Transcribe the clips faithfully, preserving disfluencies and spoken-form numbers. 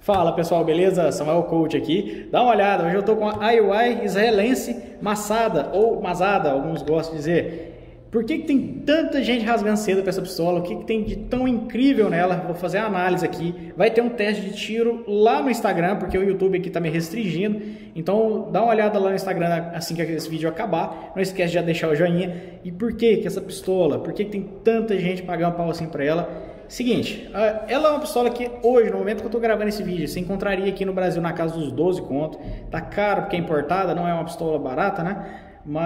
Fala pessoal, beleza? Samuel Coach aqui. Dá uma olhada, hoje eu tô com a I U I israelense massada ou masada, alguns gostam de dizer. Por que que tem tanta gente rasgando cedo para essa pistola? O que que tem de tão incrível nela? Vou fazer a análise aqui. Vai ter um teste de tiro lá no Instagram, porque o YouTube aqui tá me restringindo. Então dá uma olhada lá no Instagram assim que esse vídeo acabar. Não esquece de já deixar o joinha. E por que que essa pistola? Por que que tem tanta gente pagando pau assim para ela? Seguinte, ela é uma pistola que hoje, no momento que eu tô gravando esse vídeo, você encontraria aqui no Brasil na casa dos doze conto. Tá caro porque é importada, não é uma pistola barata, né?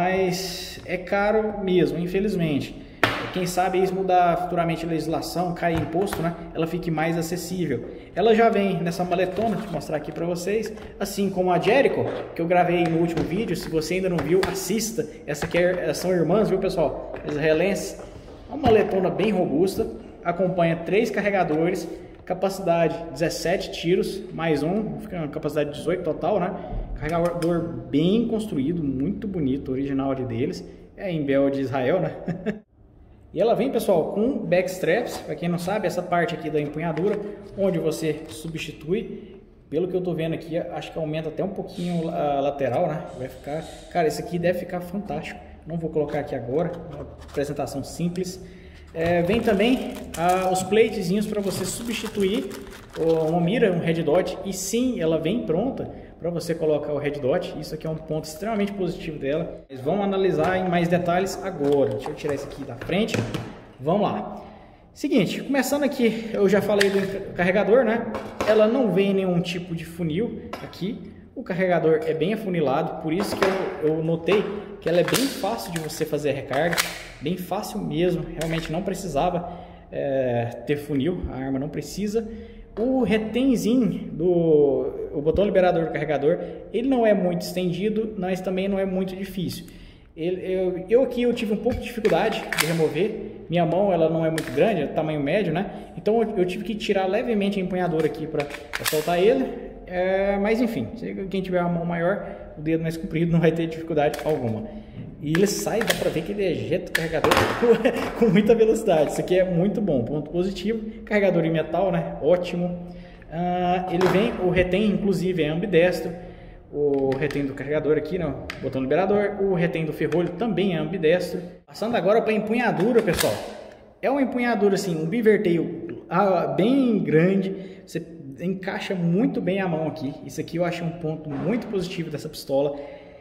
Mas é caro mesmo, infelizmente. Quem sabe isso mudar futuramente a legislação, cair imposto, né? Ela fique mais acessível. Ela já vem nessa maletona, vou mostrar aqui para vocês, assim como a Jericho, que eu gravei no último vídeo. Se você ainda não viu, assista. Essa aqui é, são irmãs, viu pessoal? Israelenses. Uma maletona bem robusta. Acompanha três carregadores, capacidade dezessete tiros, mais um, fica uma capacidade dezoito total, né? Carregador bem construído, muito bonito, original ali deles, é em Bel de Israel, né? E ela vem, pessoal, com backstraps, para quem não sabe, essa parte aqui da empunhadura, onde você substitui, pelo que eu tô vendo aqui, acho que aumenta até um pouquinho a lateral, né? Vai ficar, cara, esse aqui deve ficar fantástico. Não vou colocar aqui agora, uma apresentação simples. É, vem também ah, os platezinhos para você substituir uma mira, um red dot, e sim, ela vem pronta para você colocar o red dot. Isso aqui é um ponto extremamente positivo dela. Mas vamos analisar em mais detalhes agora. Deixa eu tirar isso aqui da frente. Vamos lá. Seguinte, começando aqui, eu já falei do carregador, né? Ela não vem em nenhum tipo de funil aqui. O carregador é bem afunilado, por isso que eu, eu notei que ela é bem fácil de você fazer a recarga, bem fácil mesmo, realmente não precisava é, ter funil, a arma não precisa. O retenzinho do o botão liberador do carregador, ele não é muito estendido, mas também não é muito difícil. Ele, eu, eu aqui eu tive um pouco de dificuldade de remover, minha mão ela não é muito grande, é tamanho médio, né? Então eu, eu tive que tirar levemente a empunhadura aqui para soltar ele. É, mas enfim, quem tiver a mão maior, o dedo mais comprido, não vai ter dificuldade alguma. E ele sai, dá pra ver que ele ejeta o carregador com, com muita velocidade. Isso aqui é muito bom, ponto positivo. Carregador em metal, né? Ótimo. Ah, ele vem, o retém inclusive é ambidestro. O retém do carregador aqui, né? O botão liberador. O retém do ferrolho também é ambidestro. Passando agora para a empunhadura, pessoal. É uma empunhadura assim, um biverteio ah, bem grande. Você encaixa muito bem a mão aqui. Isso aqui eu acho um ponto muito positivo dessa pistola.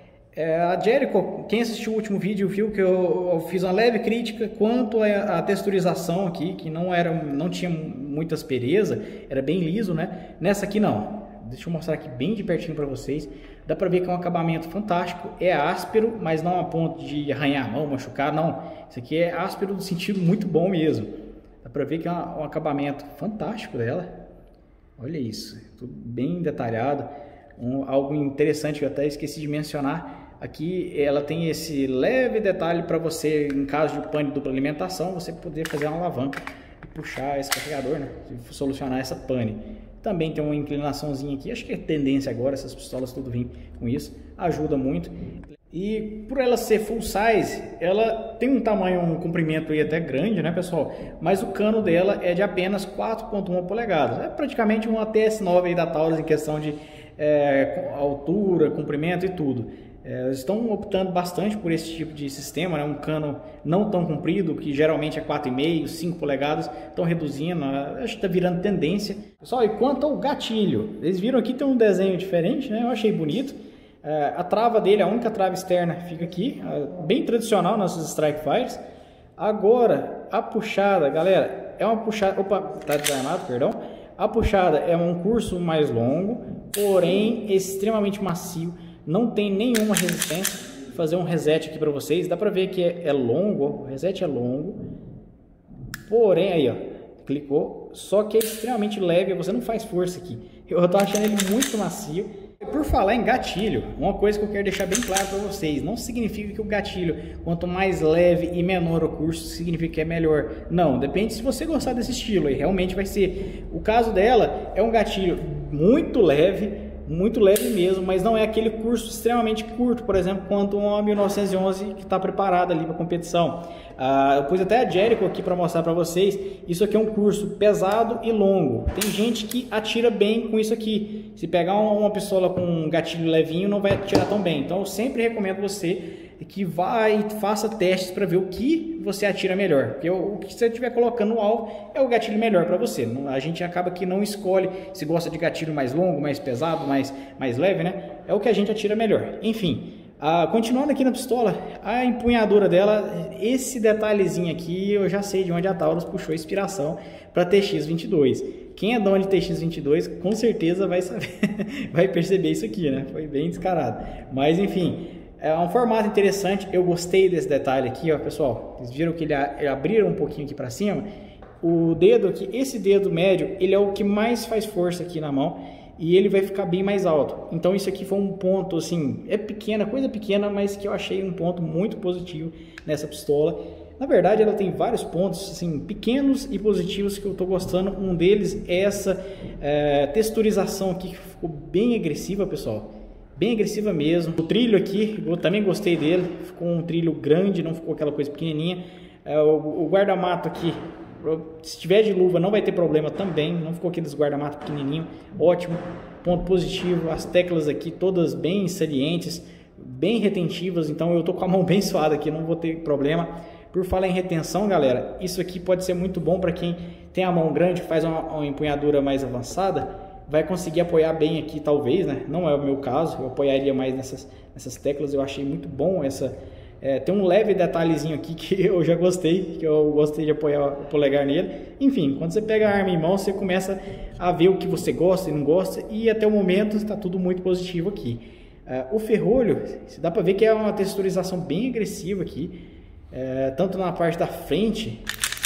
É, a Jericho, quem assistiu o último vídeo viu que eu, eu fiz uma leve crítica quanto à texturização aqui, que não era, não tinha muita aspereza, era bem liso, né? Nessa aqui não. Deixa eu mostrar aqui bem de pertinho para vocês. Dá para ver que é um acabamento fantástico. É áspero, mas não a ponto de arranhar a mão, machucar, não. Isso aqui é áspero no sentido muito bom mesmo. Dá para ver que é um acabamento fantástico dela. Olha isso, tudo bem detalhado. Um, algo interessante que eu até esqueci de mencionar, aqui ela tem esse leve detalhe para você, em caso de pane de dupla alimentação, você poder fazer uma alavanca e puxar esse carregador, né? Solucionar essa pane. Também tem uma inclinaçãozinha aqui, acho que é tendência agora, essas pistolas tudo vêm com isso, ajuda muito. E por ela ser full size, ela tem um tamanho, um comprimento aí até grande, né pessoal? Mas o cano dela é de apenas quatro ponto um polegadas. É praticamente uma T S nove aí da Taurus em questão de é, altura, comprimento e tudo. É, eles estão optando bastante por esse tipo de sistema, né? Um cano não tão comprido, que geralmente é quatro vírgula cinco, cinco polegadas, estão reduzindo, acho que está virando tendência. Pessoal, e quanto ao gatilho, eles viram aqui tem um desenho diferente, né? Eu achei bonito. É, a trava dele, a única trava externa fica aqui, é, bem tradicional nas Strike Fires. Agora, a puxada, galera, é uma puxada, opa, tá desarmado, perdão. A puxada é um curso mais longo, porém extremamente macio, não tem nenhuma resistência. Vou fazer um reset aqui para vocês, dá para ver que é, é longo, ó, o reset é longo, porém aí ó, clicou, só que é extremamente leve, você não faz força aqui. Eu tô achando ele muito macio. Por falar em gatilho, uma coisa que eu quero deixar bem claro para vocês, não significa que o gatilho, quanto mais leve e menor o curso, significa que é melhor. Não, depende se você gostar desse estilo, aí realmente vai ser. O caso dela é um gatilho muito leve, muito leve mesmo, mas não é aquele curso extremamente curto, por exemplo, quanto uma mil novecentos e onze que está preparada ali para competição. Ah, eu pus até a Jericho aqui para mostrar para vocês. Isso aqui é um curso pesado e longo. Tem gente que atira bem com isso aqui. Se pegar uma pistola com um gatilho levinho, não vai atirar tão bem. Então eu sempre recomendo você que vá e faça testes para ver o que você atira melhor, porque o que você estiver colocando no alvo é o gatilho melhor para você. A gente acaba que não escolhe se gosta de gatilho mais longo, mais pesado, mais, mais leve, né? É o que a gente atira melhor. Enfim, ah, continuando aqui na pistola, a empunhadura dela, esse detalhezinho aqui eu já sei de onde a Taurus puxou a inspiração para T X vinte e dois. Quem é dono de T X vinte e dois com certeza vai saber, vai perceber isso aqui, né? Foi bem descarado. Mas enfim, é um formato interessante. Eu gostei desse detalhe aqui, ó, pessoal. Vocês viram que ele abriram um pouquinho aqui para cima. O dedo aqui, esse dedo médio, ele é o que mais faz força aqui na mão e ele vai ficar bem mais alto. Então isso aqui foi um ponto, assim, é pequena, coisa pequena, mas que eu achei um ponto muito positivo nessa pistola. Na verdade, ela tem vários pontos, assim, pequenos e positivos que eu tô gostando. Um deles é essa é, texturização aqui que ficou bem agressiva, pessoal. Bem agressiva mesmo. O trilho aqui, eu também gostei dele. Ficou um trilho grande, não ficou aquela coisa pequenininha. É, o, o guarda-mato aqui, se tiver de luva não vai ter problema também. Não ficou aqueles guarda-mato pequenininho. Ótimo. Ponto positivo. As teclas aqui todas bem salientes, bem retentivas. Então eu tô com a mão bem suada aqui, não vou ter problema. Por falar em retenção, galera, isso aqui pode ser muito bom para quem tem a mão grande, faz uma, uma empunhadura mais avançada. Vai conseguir apoiar bem aqui, talvez, né? Não é o meu caso, eu apoiaria mais nessas, nessas teclas. Eu achei muito bom essa... É, tem um leve detalhezinho aqui que eu já gostei, que eu gostei de apoiar o polegar nele. Enfim, quando você pega a arma em mão, você começa a ver o que você gosta e não gosta, e até o momento está tudo muito positivo aqui. É, o ferrolho, dá para ver que é uma texturização bem agressiva aqui, é, tanto na parte da frente,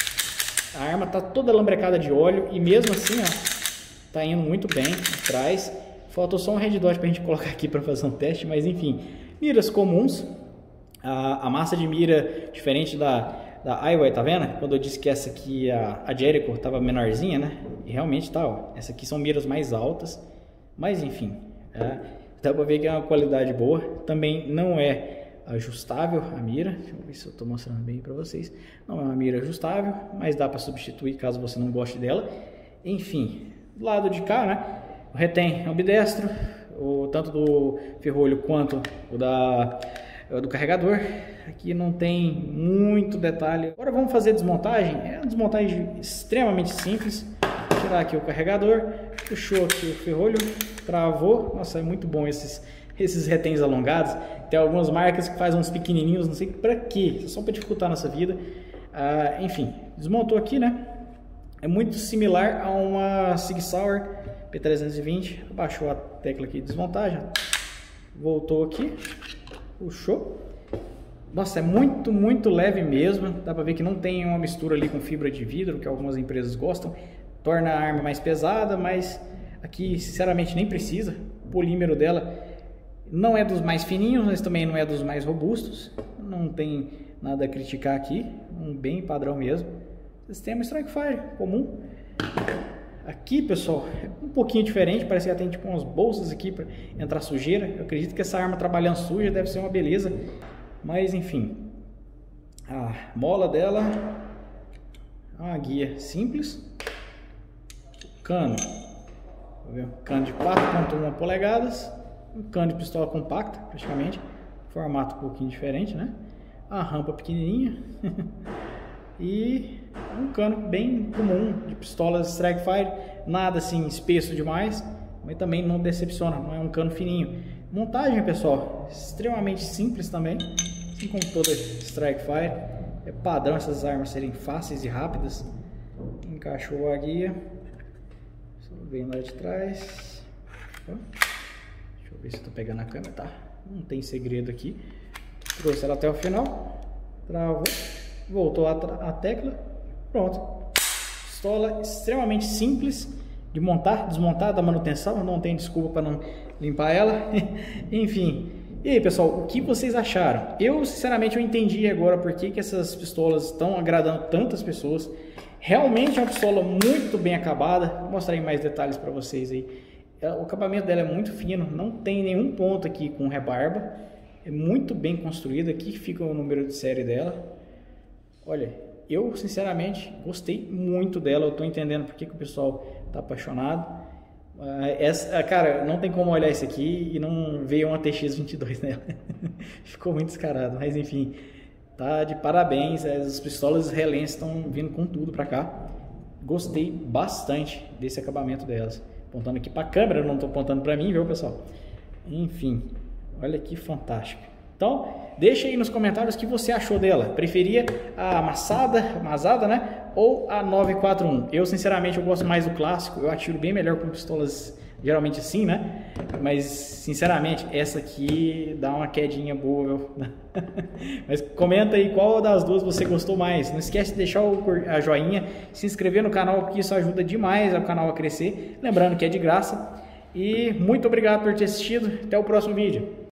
a arma está toda lambrecada de óleo, e mesmo assim, ó, tá indo muito bem atrás. Faltou só um red dot pra gente colocar aqui para fazer um teste, mas enfim. Miras comuns. A, a massa de mira diferente da, da I W I, tá vendo? Quando eu disse que essa aqui, a, a Jericho, tava menorzinha, né? E realmente tá, ó. Essa aqui são miras mais altas. Mas enfim, é, dá pra ver que é uma qualidade boa. Também não é ajustável a mira. Deixa eu ver se eu tô mostrando bem para vocês. Não é uma mira ajustável, mas dá para substituir caso você não goste dela. Enfim, do lado de cá, né, o retém ambidestro, o, tanto do ferrolho quanto o da, do carregador. Aqui não tem muito detalhe. Agora vamos fazer a desmontagem. É uma desmontagem extremamente simples. Vou tirar aqui o carregador, puxou aqui o ferrolho, travou. Nossa, é muito bom esses, esses reténs alongados. Tem algumas marcas que fazem uns pequenininhos, não sei pra quê, só para dificultar a nossa vida. Ah, enfim, desmontou aqui, né? É muito similar a uma Sig Sauer P trezentos e vinte. Abaixou a tecla aqui de desmontagem. Voltou aqui. Puxou. Nossa, é muito, muito leve mesmo. Dá pra ver que não tem uma mistura ali com fibra de vidro, que algumas empresas gostam. Torna a arma mais pesada, mas aqui, sinceramente, nem precisa. O polímero dela não é dos mais fininhos, mas também não é dos mais robustos. Não tem nada a criticar aqui. Um bem padrão mesmo. Sistema Strike Fire comum. Aqui, pessoal, é um pouquinho diferente. Parece que ela tem tipo umas bolsas aqui para entrar sujeira. Eu acredito que essa arma trabalhando suja deve ser uma beleza. Mas enfim, a mola dela é uma guia simples. Cano, cano de quatro ponto um polegadas. Um cano de pistola compacta, praticamente. Formato um pouquinho diferente, né? A rampa pequenininha. E um cano bem comum de pistolas Strike Fire, nada assim espesso demais, mas também não decepciona, não é um cano fininho. Montagem, pessoal, extremamente simples também, assim como toda Strike Fire. É padrão essas armas serem fáceis e rápidas. Encaixou a guia, só vem lá de trás. Deixa eu ver se estou pegando a câmera, tá? Não tem segredo aqui. Trouxe ela até o final, travou. Voltou a, a tecla, pronto. Pistola extremamente simples de montar, desmontar, da manutenção, não tem desculpa para não limpar ela. Enfim, e aí, pessoal, o que vocês acharam? Eu, sinceramente, eu entendi agora por que, que essas pistolas estão agradando tantas pessoas. Realmente é uma pistola muito bem acabada. Vou mostrar aí mais detalhes para vocês aí. o acabamento dela é muito fino, não tem nenhum ponto aqui com rebarba, é muito bem construído. Aqui fica o número de série dela. Olha, eu sinceramente gostei muito dela, eu tô entendendo porque que o pessoal tá apaixonado. Essa, cara, não tem como olhar isso aqui e não ver uma T X vinte e dois nela. Ficou muito descarado, mas enfim, tá de parabéns. As pistolas israelenses estão vindo com tudo pra cá. Gostei bastante desse acabamento delas. Apontando aqui pra câmera, não tô apontando pra mim, viu, pessoal? Enfim, olha que fantástico. Então, deixa aí nos comentários o que você achou dela. Preferia a amassada, amazada, né? Ou a nove quatro um? Eu, sinceramente, eu gosto mais do clássico. Eu atiro bem melhor com pistolas, geralmente assim, né? Mas, sinceramente, essa aqui dá uma quedinha boa, viu? Mas comenta aí qual das duas você gostou mais. Não esquece de deixar o a joinha, se inscrever no canal, porque isso ajuda demais o canal a crescer. Lembrando que é de graça. E muito obrigado por ter assistido. Até o próximo vídeo.